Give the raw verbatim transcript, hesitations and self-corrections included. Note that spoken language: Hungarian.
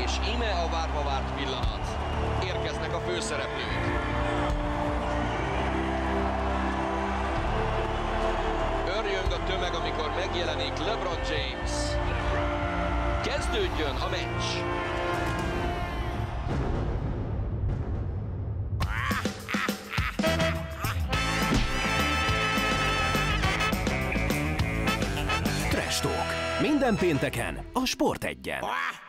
És íme a várva várt pillanat. Érkeznek a főszereplők. Örjön a tömeg, amikor megjelenik LeBron James. Kezdődjön a meccs! Trash Talk. Minden pénteken a Sport egyen.